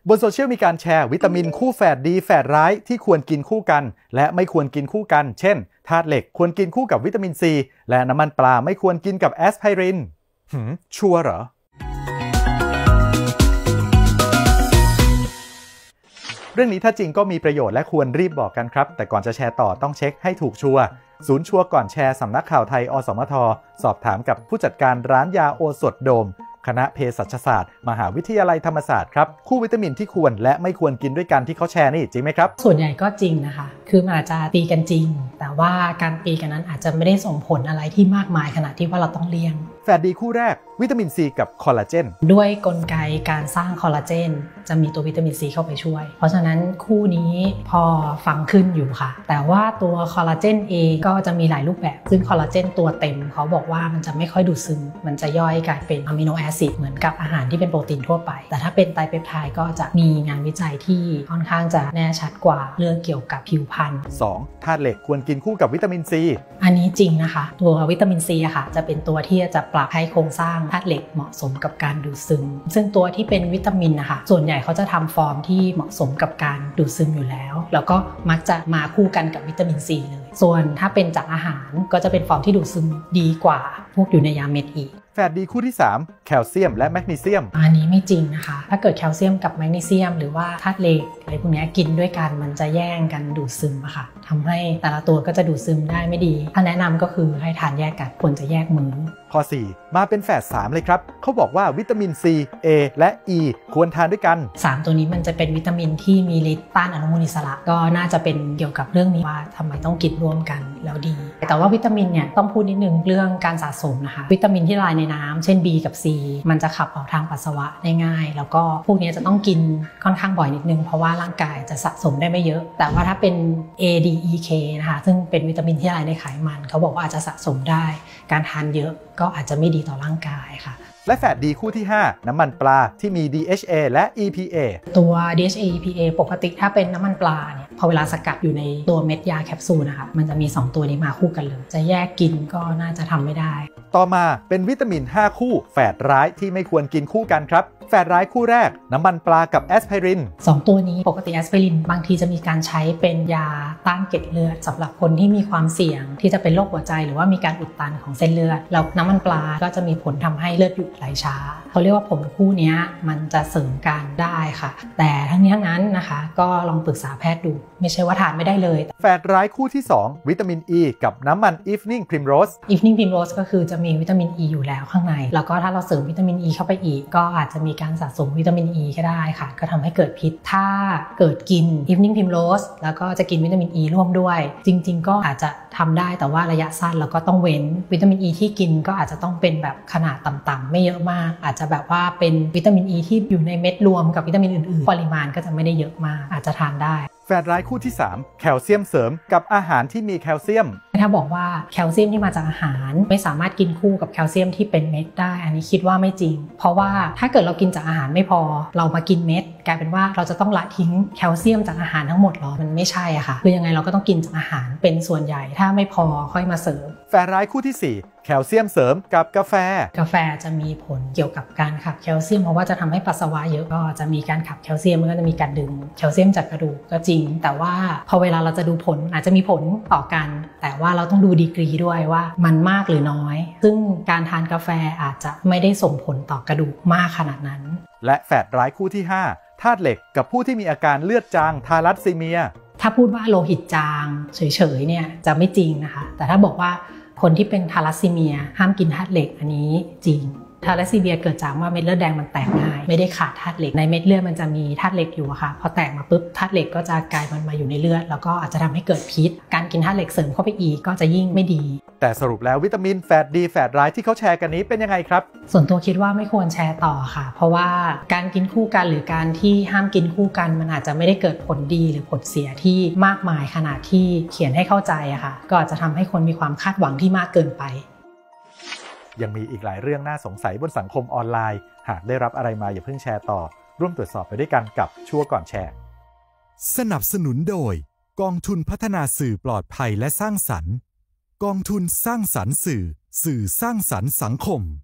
บนโซเชียลมีการแชร์วิตามินคู่แฝดดีแฝดร้ายที่ควรกินคู่กันและไม่ควรกินคู่กันเช่นธาตุเหล็กควรกินคู่กับวิตามินซีและน้ำมันปลาไม่ควรกินกับแอสไพรินชัวร์เหรอเรื่องนี้ถ้าจริงก็มีประโยชน์และควรรีบบอกกันครับแต่ก่อนจะแชร์ต่อต้องเช็คให้ถูกชัวร์ศูนย์ชัวร์ก่อนแชร์สำนักข่าวไทยอสมทสอบถามกับผู้จัดการร้านยาโอสถโดมคณะเภสัชศาสตร์มหาวิทยาลัยธรรมศาสตร์ครับคู่วิตามินที่ควรและไม่ควรกินด้วยกันที่เขาแชร์นี่จริงไหมครับส่วนใหญ่ก็จริงนะคะคือมันอาจจะตีกันจริงแต่ว่าการตีกันนั้นอาจจะไม่ได้ส่งผลอะไรที่มากมายขนาดที่ว่าเราต้องเลี่ยงแฝดดีคู่แรกวิตามินซีกับคอลลาเจนด้วยกลไกการสร้างคอลลาเจนจะมีตัววิตามินซีเข้าไปช่วยเพราะฉะนั้นคู่นี้พอฟังขึ้นอยู่ค่ะแต่ว่าตัวคอลลาเจนเองก็จะมีหลายรูปแบบซึ่งคอลลาเจนตัวเต็มเขาบอกว่ามันจะไม่ค่อยดูดซึมมันจะย่อยกลายเป็นอะมิโนแอซิดเหมือนกับอาหารที่เป็นโปรตีนทั่วไปแต่ถ้าเป็นไตรเปปไทด์ก็จะมีงานวิจัยที่ค่อนข้างจะแน่ชัดกว่าเรื่องเกี่ยวกับผิวพรรณ 2. ธาตุเหล็กควรกินคู่กับวิตามินซีอันนี้จริงนะคะตัววิตามินซีอะค่ะจะเป็นตัวที่จะปรับให้โครงสร้างธาตุเหล็กเหมาะสมกับการดูดซึมซึ่งตัวที่เป็นวิตามินนะคะส่วนใหญ่เขาจะทำฟอร์มที่เหมาะสมกับการดูดซึมอยู่แล้วแล้วก็มักจะมาคู่กันกับวิตามินซีเลยส่วนถ้าเป็นจากอาหารก็จะเป็นฟอร์มที่ดูดซึมดีกว่าพวกอยู่ในยาเม็ดอีกแฝดดีคู่ที่3แคลเซียมและแมกนีเซียมอันนี้ไม่จริงนะคะถ้าเกิดแคลเซียมกับแมกนีเซียมหรือว่าธาตุเหล็กอะไรพวกนี้กินด้วยกันมันจะแย่งกันดูดซึมอะค่ะทำให้แต่ละตัวก็จะดูดซึมได้ไม่ดีถ้าแนะนำก็คือให้ทานแยกกันควรจะแยกมื้อข้อ4มาเป็นแฝด3เลยครับเขาบอกว่าวิตามิน C A และ E ควรทานด้วยกัน 3ตัวนี้มันจะเป็นวิตามินที่มีฤทธิ์ต้านอนุมูลอิสระก็น่าจะเป็นเกี่ยวกับเรื่องนี้ว่าทำไมต้องกินร่วมกันแล้วดีแต่ว่าวิตามินเนี่ยต้องพูดนิดนึงเรื่องการสะสมนะคะวิตามินที่ละลายในน้ำเช่น B กับ C มันจะขับออกทางปัสสาวะได้ง่ายแล้วก็พวกนี้จะต้องกินค่อนข้างบ่อยนิดนึงเพราะว่าร่างกายจะสะสมได้ไม่เยอะแต่ว่าถ้าเป็น A D E K นะคะซึ่งเป็นวิตามินที่ละลายในไขมันเขาบอกว่าอาจจะสะสมได้การทานเยอะก็อาจจะไม่ดีต่อร่างกายค่ะและแฝดดีคู่ที่5น้ำมันปลาที่มี DHA และ EPA ตัว DHA EPA ปกติถ้าเป็นน้ำมันปลาเนี่ยพอเวลาสกัดอยู่ในตัวเม็ดยาแคปซูลนะคะมันจะมี2ตัวนี้มาคู่กันเลยจะแยกกินก็น่าจะทำไม่ได้ต่อมาเป็นวิตามิน5คู่แฝดร้ายที่ไม่ควรกินคู่กันครับแฝดร้ายคู่แรกน้ำมันปลากับแอสไพริน 2ตัวนี้ปกติแอสไพรินบางทีจะมีการใช้เป็นยาต้านเกล็ดเลือดสำหรับคนที่มีความเสี่ยงที่จะเป็นโรคหัวใจหรือว่ามีการอุดตันของเส้นเลือดแล้วน้ำมันปลาก็จะมีผลทำให้เลือดหยุดไหลช้าเขาเรียกว่าผลคู่นี้มันจะเสริมกันได้ค่ะแต่ทั้งนี้ทั้งนั้นนะคะก็ลองปรึกษาแพทย์ดูไม่ใช่ว่าทานไม่ได้เลยแฝดร้ายคู่ที่2วิตามิน E กับน้ำมัน Evening Primrose Evening Primrose ก็คือจะมีวิตามิน E อยู่แล้วข้างในแล้วก็ถ้าเราเสริมวิตามิน E เข้าไปอีกก็อาจจะมีการสะสมวิตามิน E ก็ได้ค่ะก็ทำให้เกิดพิษถ้าเกิดกิน Evening Primrose แล้วก็จะกินวิตามิน E ร่วมด้วยจริงๆก็อาจจะทำได้แต่ว่าระยะสั้นแล้วก็ต้องเว้นวิตามิน E ที่กินก็อาจจะต้องเป็นแบบขนาดต่ำๆไม่เยอะมากอาจจะแบบว่าเป็นวิตามิน E ที่อยู่ในเม็ดรวมกับวิตามินอื่นๆปริมาณก็จะไม่ได้เยอะมากอาจจะทานได้แฝดร้ายคู่ที่3แคลเซียมเสริมกับอาหารที่มีแคลเซียมถ้าบอกว่าแคลเซียมที่มาจากอาหารไม่สามารถกินคู่กับแคลเซียมที่เป็นเม็ดได้อันนี้คิดว่าไม่จริงเพราะว่าถ้าเกิดเรากินจากอาหารไม่พอเรามากินเม็ดกลายเป็นว่าเราจะต้องละทิ้งแคลเซียมจากอาหารทั้งหมดหรอมันไม่ใช่อะค่ะคือยังไงเราก็ต้องกินจากอาหารเป็นส่วนใหญ่ถ้าไม่พอค่อยมาเสริมแฝดร้ายคู่ที่4แคลเซียมเสริมกับกาแฟจะมีผลเกี่ยวกับการขับแคลเซียมเพราะว่าจะทำให้ปัสสาวะเยอะก็จะมีการขับแคลเซียมมันก็จะมีการดึงแคลเซียมจากกระดูกก็จริงแต่ว่าพอเวลาเราจะดูผลอาจจะมีผลต่อกันแต่ว่าเราต้องดูดีกรีด้วยว่ามันมากหรือน้อยซึ่งการทานกาแฟอาจจะไม่ได้ส่งผลต่อกระดูกมากขนาดนั้นและแฝดร้ายคู่ที่5ธาตุเหล็กกับผู้ที่มีอาการเลือดจางทาลัสซีเมียถ้าพูดว่าโลหิตจางเฉยๆเนี่ยจะไม่จริงนะคะแต่ถ้าบอกว่าคนที่เป็นทาลัสซีเมียห้ามกินธาตุเหล็กอันนี้จริงทาลัสซีเมียเกิดจากว่าเม็ดเลือดแดงมันแตกง่ายไม่ได้ขาดธาตุเหล็กในเม็ดเลือดมันจะมีธาตุเหล็กอยู่ค่ะพอแตกมาปุ๊บธาตุเหล็กก็จะกลายมันมาอยู่ในเลือดแล้วก็อาจจะทำให้เกิดพิษการกินธาตุเหล็กเสริมเข้าไปอีกก็จะยิ่งไม่ดีแต่สรุปแล้ววิตามินแฝดดีแฝดร้ายที่เขาแชร์กันนี้เป็นยังไงครับส่วนตัวคิดว่าไม่ควรแชร์ต่อค่ะเพราะว่าการกินคู่กันหรือการที่ห้ามกินคู่กันมันอาจจะไม่ได้เกิดผลดีหรือผลเสียที่มากมายขนาดที่เขียนให้เข้าใจอะค่ะก็อาจจะทำให้คนมีความคาดหวังที่มากเกินไปยังมีอีกหลายเรื่องน่าสงสัยบนสังคมออนไลน์หากได้รับอะไรมาอย่าเพิ่งแชร์ต่อร่วมตรวจสอบไปด้วยกันกับชัวร์ก่อนแชร์สนับสนุนโดยกองทุนพัฒนาสื่อปลอดภัยและสร้างสรรค์กองทุนสร้างสรรค์สื่อสร้างสรรค์สังคม